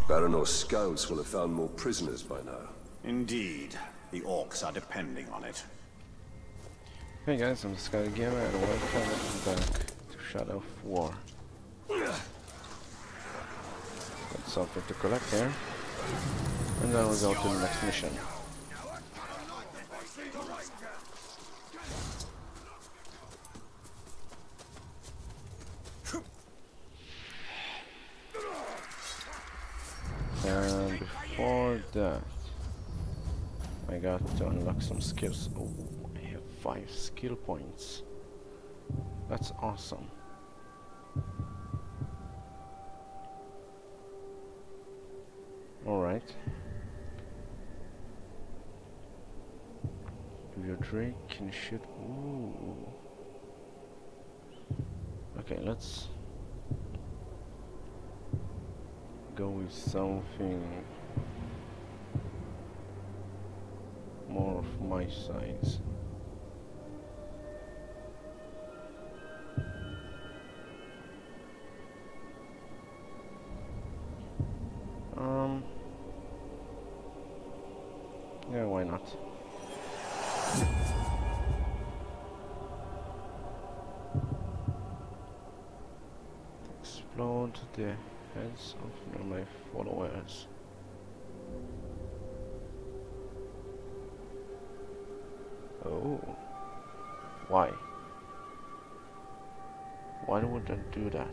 Baronor's scouts will have found more prisoners by now. Indeed. The orcs are depending on it. Hey guys, I'm TheScatteredGamer and welcome back to Shadow of War. Got something to collect here. And then we'll go to the next mission. And before that, I got to unlock some skills. Oh, I have 5 skill points. That's awesome. Alright. Your Drake can shoot. Ooh. Okay, let's go with something more of my size. Yeah, why not? Explode the heads of my followers. Oh, why? Why would I do that?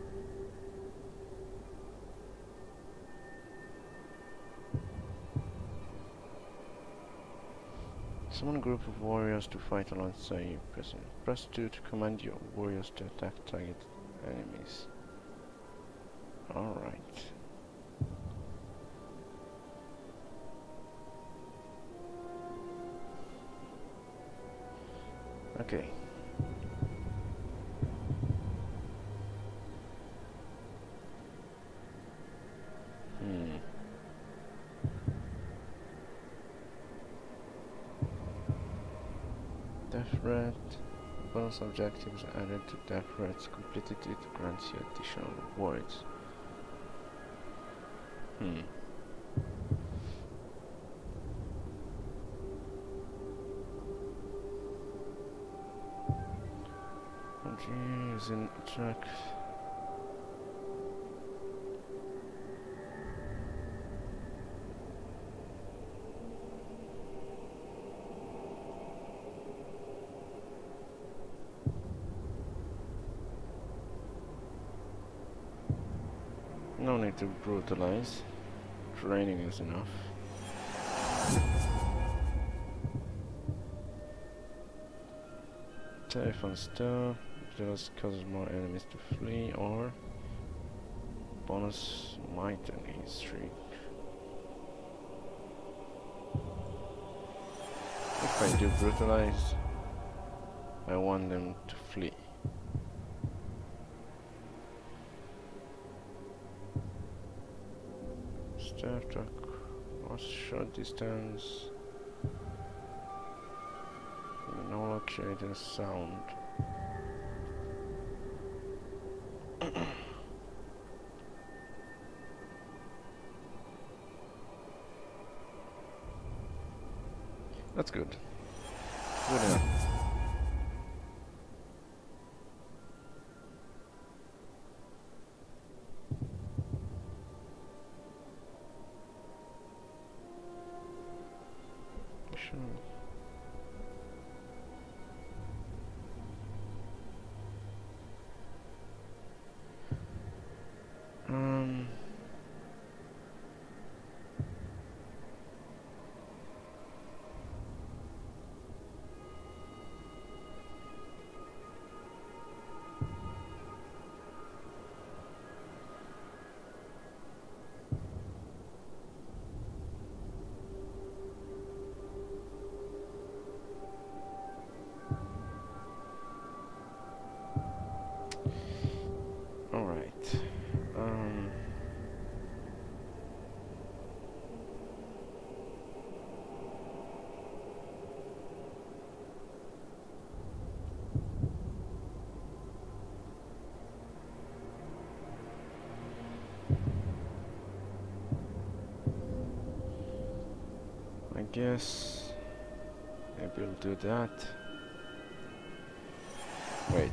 Summon a group of warriors to fight alongside you. Press 2 to command your warriors to attack target enemies. Alright. Okay. Death Rat. Bonus objectives added to Death Rat's completed it grants you additional rewards. Oh geez, in track. No need to brutalize. Training is enough. Telephone stir just causes more enemies to flee, or bonus might and streak. If I do brutalize, I want them to flee. Staff truck was short distance. No locating sound. That's good. Good enough. Sure. guess maybe we'll do that. Wait.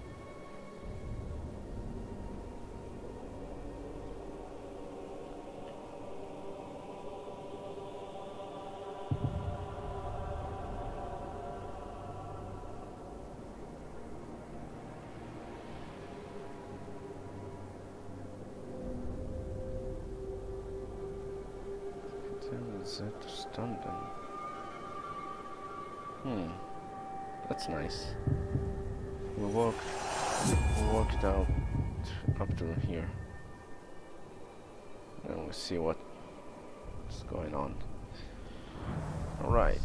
That to stun them. That's nice. We walked out up to here. And we'll see what's going on. Alright.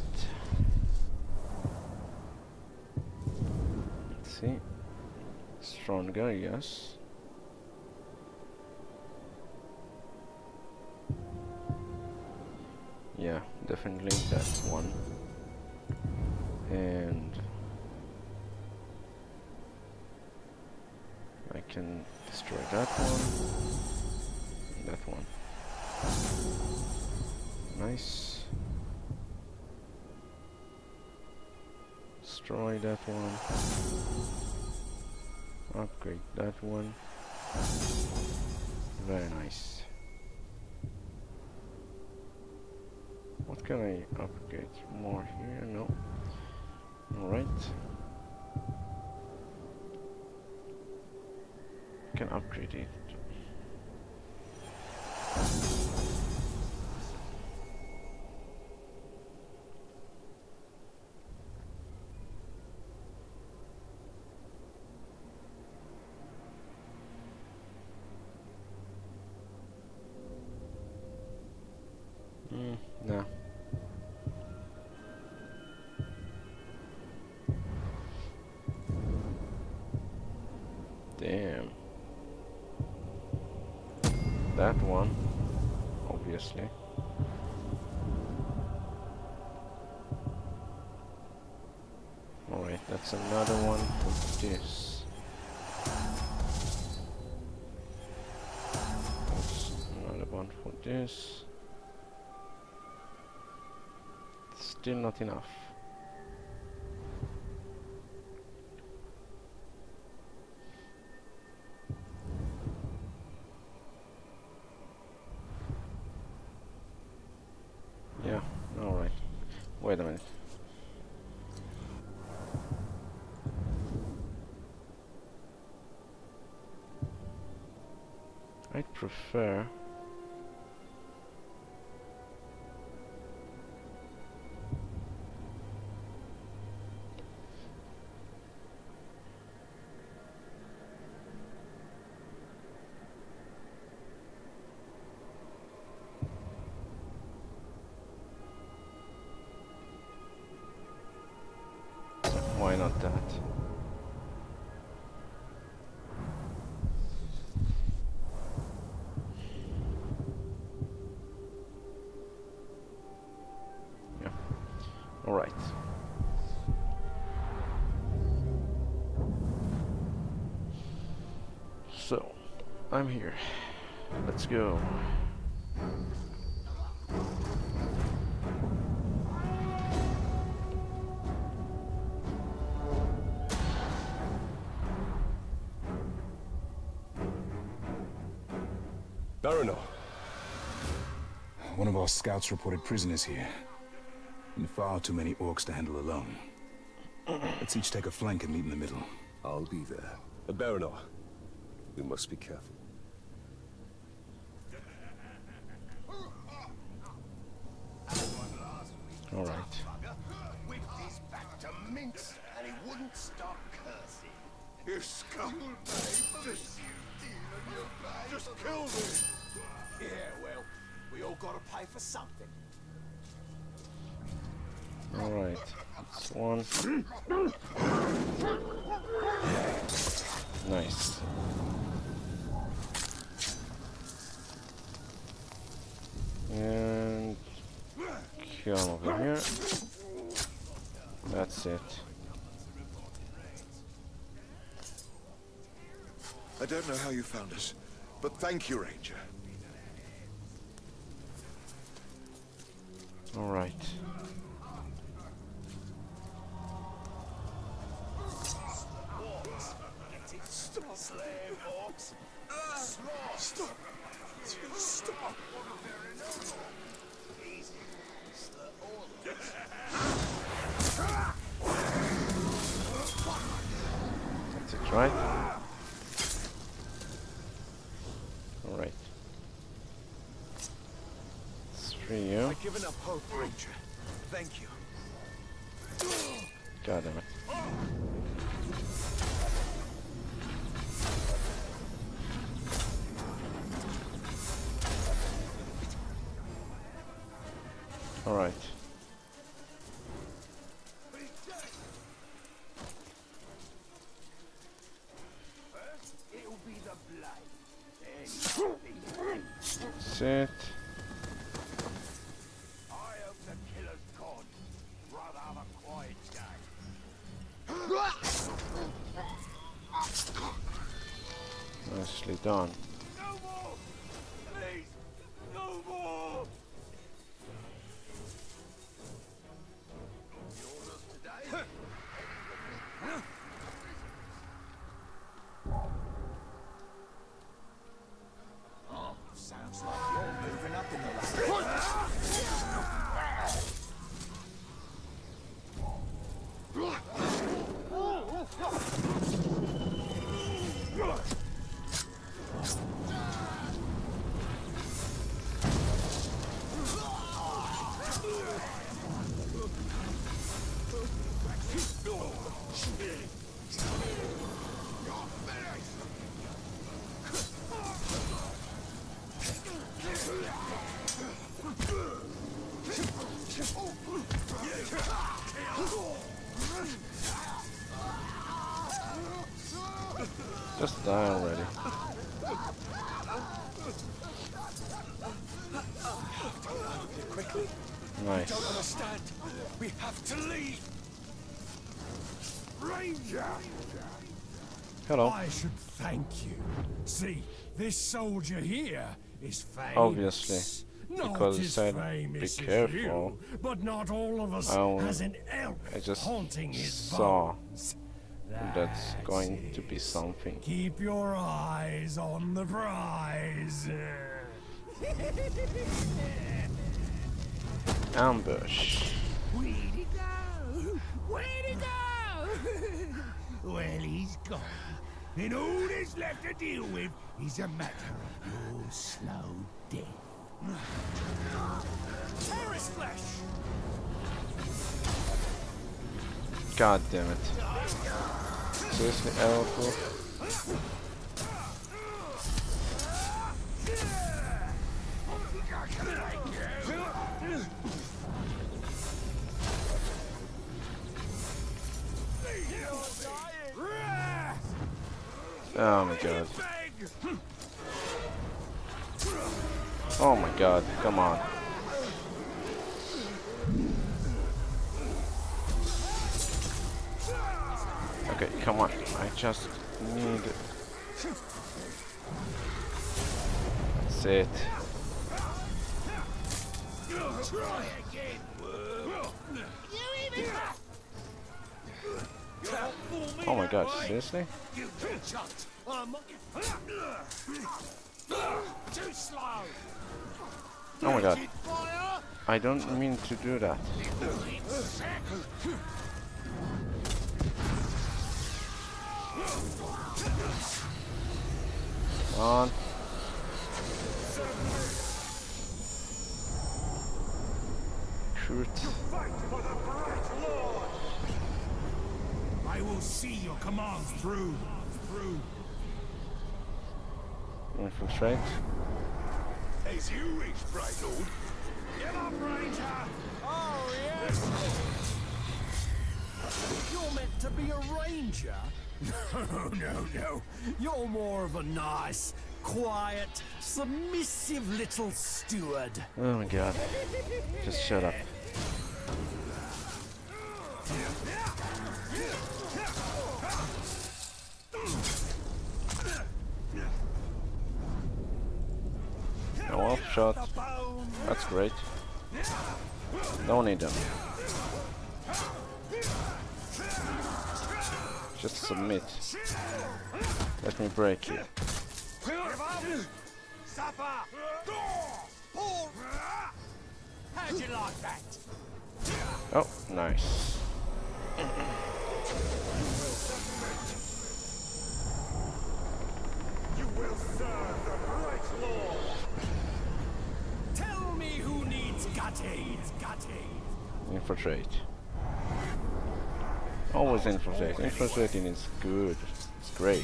Let's see. Stronger, yes. Yeah, definitely that's one. And I can destroy that one. That one. Nice. Destroy that one. Upgrade that one. Very nice. What can I upgrade? More here? No. Alright. Can upgrade it. No. Damn. That one, obviously. Alright, that's another one for this. That's another one for this. Still not enough. Yeah, alright. Wait a minute. I'd prefer why not that? Yeah. All right. So, I'm here. Let's go. Baronor. One of our scouts reported prisoners here. And far too many orcs to handle alone. Let's each take a flank and meet in the middle. I'll be there. Baronor, we must be careful. All right. Whipped his back to mince, and he wouldn't stop cursing. You scumbag! Just kill me! Yeah, well, we all gotta pay for something. All right. That's one. Nice. And kill him over here. That's it. I don't know how you found us, but thank you, Ranger. All right. That's it, right? Alright. Let's free you. I've given up hope, Ranger. Thank you. God damn it. Alright. That's it. Nicely done. No more! Please! No more! Yours today? Oh, sounds like you're moving up in the Just die already. Quickly? Nice. Don't understand. We have to leave. Ranger! Hello. I should thank you. See, this soldier here is famous. Obviously. Not Because he as said, famous "Be as careful." you, but not all of us I has an elf I just haunting his saw bones. that's going to be something. Keep your eyes on the prize. Ambush. Where'd he go? Where'd he go? Well, he's gone. And all that's left to deal with is a matter of your slow death. Tear his flesh! God damn it. Seriously, Elfo? Oh my god. Oh my god, come on. Okay, come on. I just need... That's it. Oh my god, seriously? Too slow! Oh my god. I don't mean to do that. Come on. Shoot. I will see your commands through. Infiltrate. As you reach, Bright Lord. Get up, Ranger! Oh, yes! You're meant to be a ranger? No. You're more of a nice, quiet, submissive little steward. Oh my god. Just shut up. No off shot. That's great. Don't need them. Just submit. Let me break you. supper! Paul! How'd you like that? Oh, nice. You will serve the right lord! Tell me who needs gutting! Infiltrate. Always infiltrate. Infiltrating is good. It's great.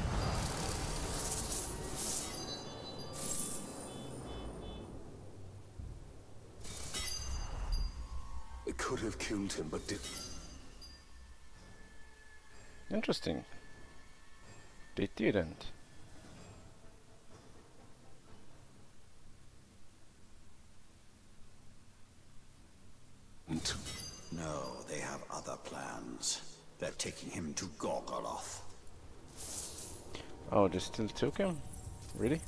They could have killed him, but didn't. Interesting. They didn't. No, they have other plans. They're taking him to Gorgoroth. Oh, they still took him? Really?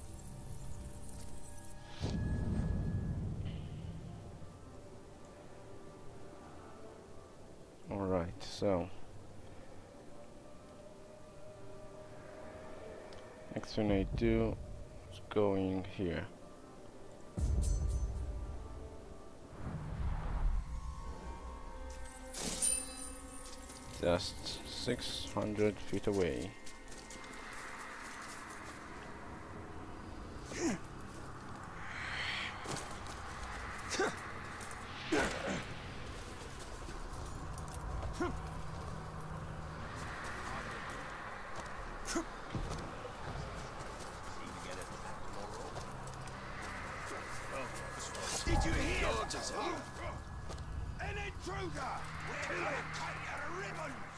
Alright, so next thing I do is going here. Just 600 feet away. Did you hear? An intruder! We'll cut your ribbons!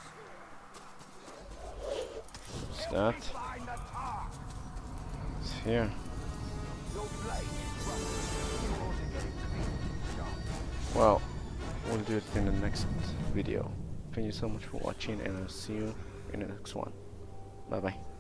What's that? Find the tar! It's here. Your blade is rusty. You ought to get it clean sharp. Well, we'll do it in the next video. Thank you so much for watching, and I'll see you in the next one. Bye bye.